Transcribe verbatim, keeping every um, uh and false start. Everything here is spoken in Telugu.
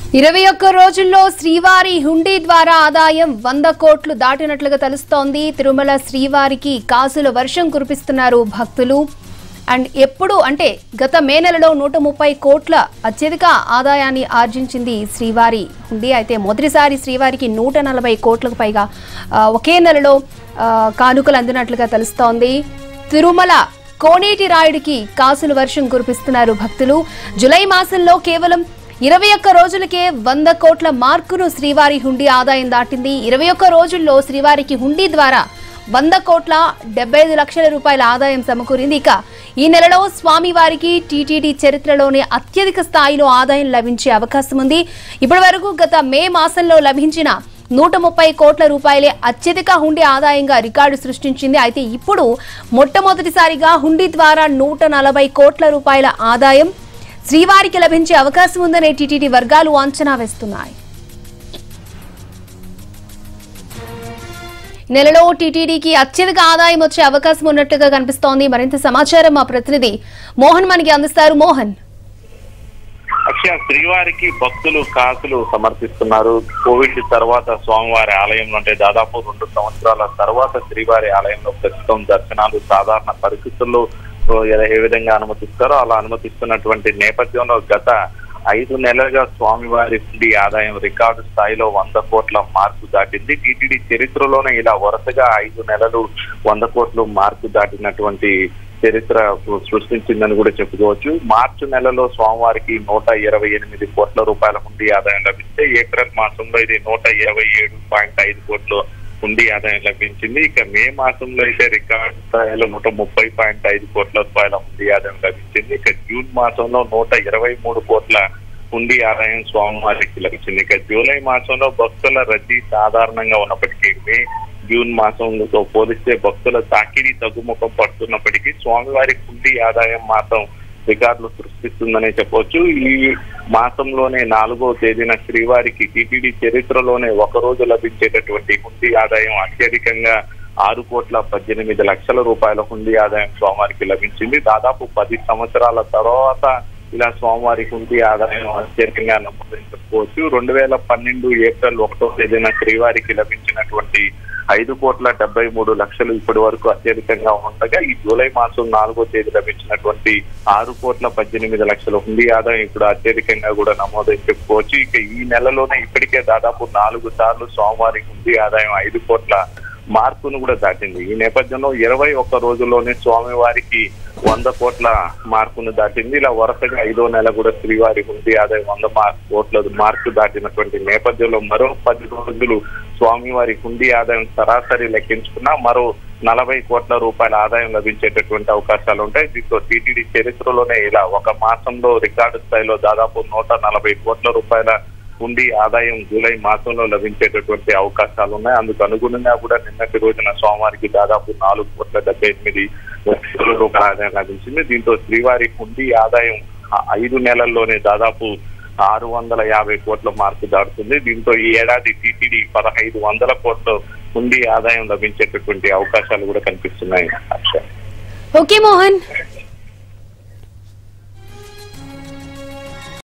ఇరవై ఒక్క రోజుల్లో శ్రీవారి హుండీ ద్వారా ఆదాయం వంద కోట్లు దాటినట్లుగా తెలుస్తోంది. తిరుమల శ్రీవారికి కాసుల వర్షం కురిపిస్తున్నారు భక్తులు. అండ్ ఎప్పుడు అంటే గత మే నెలలో నూట ముప్పై కోట్ల అత్యధిక ఆదాయాన్ని ఆర్జించింది శ్రీవారి హుండీ. అయితే మొదటిసారి శ్రీవారికి నూట నలభై కోట్లకు పైగా ఒకే నెలలో కానుకలు అందినట్లుగా తెలుస్తోంది. తిరుమల కోనేటి రాయుడికి కాసుల వర్షం కురిపిస్తున్నారు భక్తులు. జూలై మాసంలో కేవలం ఇరవై ఒక్క రోజులకే వంద కోట్ల మార్కును శ్రీవారి హుండీ ఆదాయం దాటింది. ఇరవై ఒక్క రోజుల్లో శ్రీవారికి హుండీ ద్వారా వంద కోట్ల డెబ్బై ఐదు లక్షల రూపాయల ఆదాయం సమకూరింది. ఇక ఈ నెలలో స్వామివారికి టీటీడీ చరిత్రలోనే అత్యధిక స్థాయిలో ఆదాయం లభించే అవకాశం ఉంది. ఇప్పటి వరకు గత మే మాసంలో లభించిన నూట ముప్పై కోట్ల రూపాయలే అత్యధిక హుండీ ఆదాయంగా రికార్డు సృష్టించింది. అయితే ఇప్పుడు మొట్టమొదటిసారిగా హుండీ ద్వారా నూట నలభై కోట్ల రూపాయల ఆదాయం శ్రీవారికి లభించే అవకాశం ఉందనే టీటీడీ వర్గాలు అంచనా వేస్తున్నాయి. నెలలో టీటీడీకి అత్యధిక ఆదాయం వచ్చే అవకాశం ఉన్నట్లుగా కనిపిస్తోంది. మరింత సమాచారం మా ప్రతినిధి మోహన్ మనకి అందిస్తారు. మోహన్, అక్షయ, శ్రీవారికి భక్తులు కాసులు సమర్పిస్తున్నారు. కోవిడ్ తర్వాత స్వామివారి ఆలయంలో అంటే దాదాపు రెండు సంవత్సరాల తర్వాత శ్రీవారి ఆలయంలో ప్రస్తుతం దర్శనాలు సాధారణ పరిస్థితుల్లో ఏ విధంగా అనుమతిస్తారో అలా అనుమతిస్తున్నటువంటి నేపథ్యంలో గత ఐదు నెలలుగా స్వామివారి హుండీ ఆదాయం రికార్డు స్థాయిలో వంద కోట్ల మార్కు దాటింది. టీటీడీ చరిత్రలోనే ఇలా వరుసగా ఐదు నెలలు వంద కోట్లు మార్కు దాటినటువంటి చరిత్ర సృష్టించిందని కూడా చెప్పుకోవచ్చు. మార్చి నెలలో స్వామివారికి నూట ఇరవై ఎనిమిది కోట్ల రూపాయల హుండీ ఆదాయం లభిస్తే ఏప్రిల్ మాసంలో ఇది నూట ఇరవై ఏడు పాయింట్ ఐదు కోట్లు హుండీ ఆదాయం లభించింది. ఇక మే మాసంలో అయితే రికార్డు స్థాయిలో నూట ముప్పై పాయింట్ ఐదు కోట్ల రూపాయల హుండీ ఆదాయం లభించింది. ఇక జూన్ మాసంలో నూట ఇరవై మూడు కోట్ల హుండీ ఆదాయం స్వామివారికి లభించింది. ఇక జూలై మాసంలో భక్తుల రద్దీ సాధారణంగా ఉన్నప్పటికీ మే జూన్ మాసంతో పోలిస్తే భక్తుల తాకిడి తగ్గుముఖం పడుతున్నప్పటికీ స్వామివారి హుండీ ఆదాయం మాత్రం రికార్డులు సృష్టిస్తుందనే చెప్పవచ్చు. ఈ మాసంలోనే నాలుగో తేదీన శ్రీవారికి టీటీడీ చరిత్రలోనే ఒక రోజు లభించేటటువంటి హుండీ ఆదాయం అత్యధికంగా ఆరు కోట్ల పద్దెనిమిది లక్షల రూపాయల హుండీ ఆదాయం స్వామివారికి లభించింది. దాదాపు పది సంవత్సరాల తర్వాత ఇలా స్వామివారి హుండీ ఆదాయం అత్యధికంగా నమోదని చెప్పుకోవచ్చు. రెండు వేల పన్నెండు ఏప్రిల్ ఒకటో తేదీన శ్రీవారికి లభించినటువంటి ఐదు కోట్ల డెబ్బై మూడు లక్షలు ఇప్పటి వరకు అత్యధికంగా ఉండగా ఈ జూలై మాసం నాలుగో తేదీ లభించినటువంటి ఆరు కోట్ల పద్దెనిమిది లక్షల హుండీ ఆదాయం ఇప్పుడు అత్యధికంగా కూడా నమోదని చెప్పుకోవచ్చు. ఇక ఈ నెలలోనే ఇప్పటికే దాదాపు నాలుగు సార్లు స్వామివారి హుండీ ఆదాయం ఐదు కోట్ల మార్కును కూడా దాటింది. ఈ నేపథ్యంలో ఇరవై ఒక్క రోజుల్లోనే స్వామివారికి వంద కోట్ల మార్కును దాటింది. ఇలా వరుసగా ఐదో నెల కూడా శ్రీవారి హుండీ ఆదాయం వంద కోట్ల మార్కు దాటినటువంటి నేపథ్యంలో మరో పది రోజులు స్వామివారి హుండీ ఆదాయం సరాసరి లెక్కించుకున్నా మరో నలభై కోట్ల రూపాయల ఆదాయం లభించేటటువంటి అవకాశాలు ఉంటాయి. దీంతో టీటీడీ చరిత్రలోనే ఇలా ఒక మాసంలో రికార్డు స్థాయిలో దాదాపు నూట నలభై కోట్ల రూపాయల హుండీ ఆదాయం జూలై మాసంలో లభించేటటువంటి అవకాశాలు ఉన్నాయి. అందుకు అనుగుణంగా కూడా నిన్నటి రోజున స్వామివారికి దాదాపు నాలుగు కోట్ల డెబ్బై ఎనిమిది లక్షల రూపాయల ఆదాయం లభించింది. దీంతో శ్రీవారి హుండీ ఆదాయం ఐదు నెలల్లోనే దాదాపు ఆరు వందల యాభై కోట్ల మార్కు దాటుతుంది. దీంతో ఈ ఏడాది టీటీడీ పదహైదు వందల కోట్ల హుండీ ఆదాయం లభించేటటువంటి అవకాశాలు కూడా కనిపిస్తున్నాయి. ఓకే మోహన్.